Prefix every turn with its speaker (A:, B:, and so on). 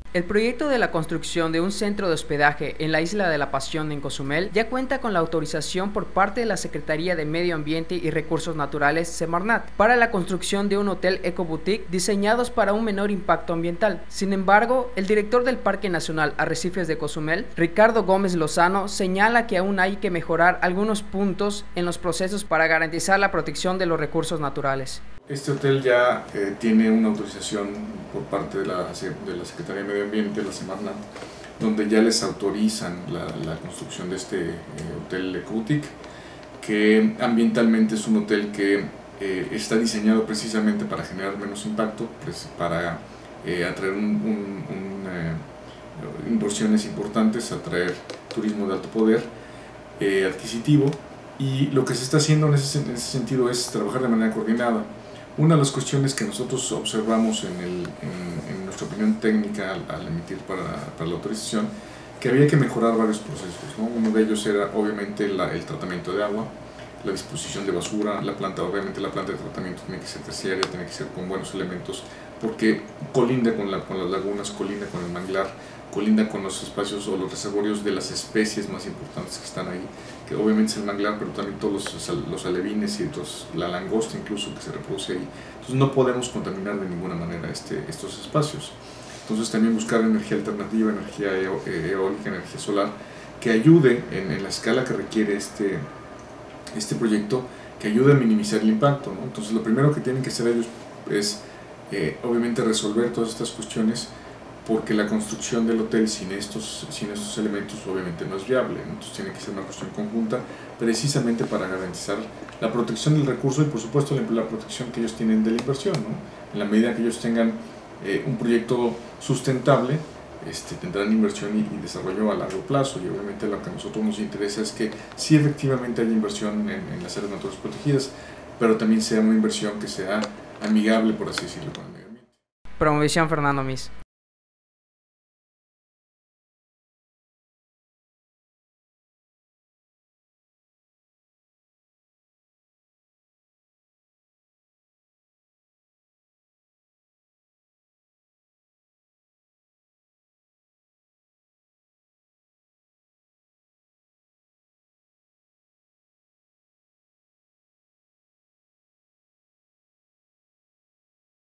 A: El proyecto de la construcción de un centro de hospedaje en la Isla de la Pasión en Cozumel ya cuenta con la autorización por parte de la Secretaría de Medio Ambiente y Recursos Naturales, Semarnat, para la construcción de un hotel eco-boutique diseñados para un menor impacto ambiental. Sin embargo, el director del Parque Nacional Arrecifes de Cozumel, Ricardo Gómez Lozano, señala que aún hay que mejorar algunos puntos en los procesos para garantizar la protección de los recursos naturales.
B: Este hotel ya tiene una autorización por parte de la Secretaría de Medio Ambiente, la Semarnat, donde ya les autorizan la construcción de este hotel eco-boutique, que ambientalmente es un hotel que está diseñado precisamente para generar menos impacto, pues para atraer inversiones importantes, atraer turismo de alto poder adquisitivo, y lo que se está haciendo en ese sentido es trabajar de manera coordinada. Una de las cuestiones que nosotros observamos en nuestra opinión técnica al emitir para la autorización, que había que mejorar varios procesos, ¿no? Uno de ellos era obviamente el tratamiento de agua, la disposición de basura, obviamente la planta de tratamiento tiene que ser terciaria, tiene que ser con buenos elementos, porque colinda con las lagunas, colinda con el manglar, colinda con los espacios o los reservorios de las especies más importantes que están ahí, que obviamente es el manglar, pero también todos los alevines y la langosta incluso que se reproduce ahí. Entonces no podemos contaminar de ninguna manera estos espacios. Entonces también buscar energía alternativa, energía eólica, energía solar, que ayude en la escala que requiere este proyecto, que ayude a minimizar el impacto, ¿no? Entonces lo primero que tienen que hacer ellos es obviamente resolver todas estas cuestiones, porque la construcción del hotel sin estos elementos obviamente no es viable. Entonces tiene que ser una cuestión conjunta, precisamente para garantizar la protección del recurso y por supuesto la protección que ellos tienen de la inversión, ¿no? En la medida que ellos tengan un proyecto sustentable, tendrán inversión y desarrollo a largo plazo, y obviamente lo que a nosotros nos interesa es que sí efectivamente haya inversión en las áreas naturales protegidas, pero también sea una inversión que sea amigable, por así decirlo, con el medio ambiente.
A: Promovisión Fernando Mis.